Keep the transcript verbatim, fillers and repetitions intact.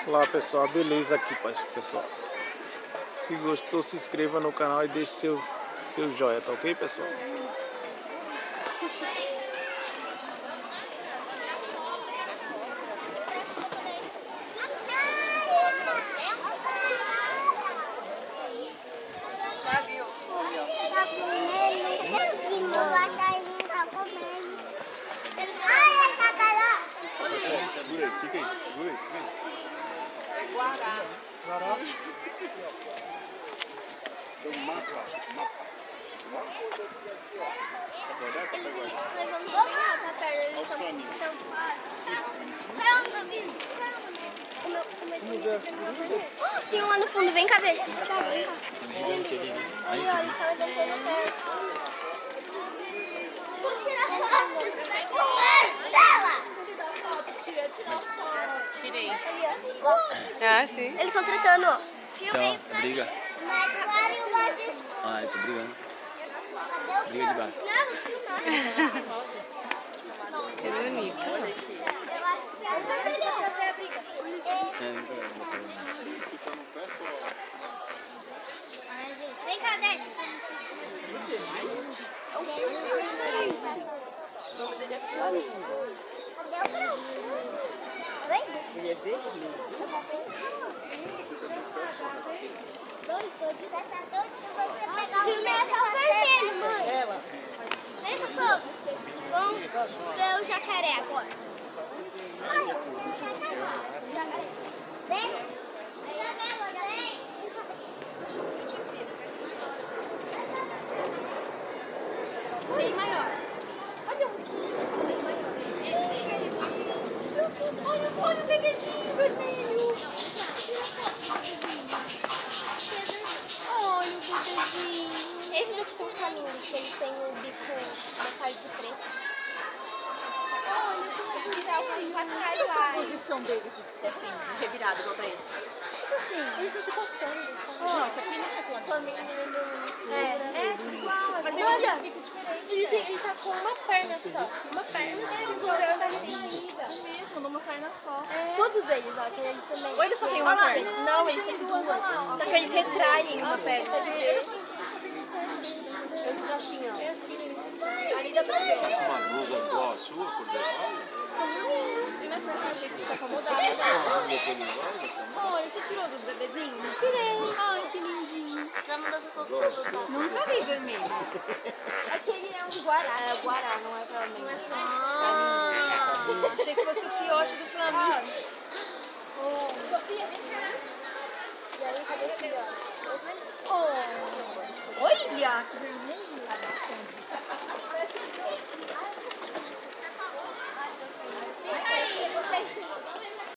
Olá pessoal, beleza aqui pessoal. Se gostou, se inscreva no canal e deixe seu, seu joinha, tá ok pessoal? Segura aí, fica aí, segura aí, fica aí. Guará. Guará? Seu mapa, mapa. Eles levantou a perna, eles estão... Tem um lá no fundo, vem cá ver. Tchau, vem cá. Aí, ó, ele tá levantando a perna. Vou tirar foto. Marcela! Tirar foto, tira, tirar foto. Tirei. Ah, sim. Eles estão tratando, ó. Então, briga. Mais claro e o mais escuro. Ah, eu tô brigando. Cadê o Briga de bar. Não, não filmar. Que bonito. Eu acho que é a briga. É a briga. Vem cá, desce. É um filme, gente. O nome dele é Flamingo. Cadê o grão? Tá vendo? Ele é vermelho. Dois, dois, dez, dois, você pegar o filme é só vermelho, mãe. Ela. Deixa só. Vamos ver o jacaré agora. Olha, o jacaré. Vem. Vem. Tem maior. Olha o que tem maior. Olha, olha o bebezinho vermelho. Olha o bebezinho. Esses aqui são os flamingos, que eles têm o bico metade de preto. Olha, tem que virar o bico pra trás. E essa posição deles de assim, revirado igual pra esse? Tipo assim, eles estão se coçando. Ó, isso aqui não é Flamingo. É, é igual. Mas ele olha, tem um bico diferente. ele, tem, ele tá com uma perna só. Uma perna segurando assim. É mesmo, numa perna só. Todos eles, ó, aquele ali também. Ou eles só têm uma Olha lá, perna? Não, eles têm duas. Só que eles retraem uma perna. Eles ficam assim, ó. É assim, eles retraem. Ali dá pra ver. Uma blusa igual a sua, por debaixo? Achei que se acomodava. Olha, você tirou do bebezinho? Tirei. Ai, que lindinho. Já mandou essa foto pra você? Nunca vi vermelho. Aquele é um guará. É o guará, não é flamingo. Não é flamingo. Ah, achei que fosse o fiote do flamingo. Oh. Sofia, vem cá. E aí, cadê o fiote? Oh. Olha, que vermelho.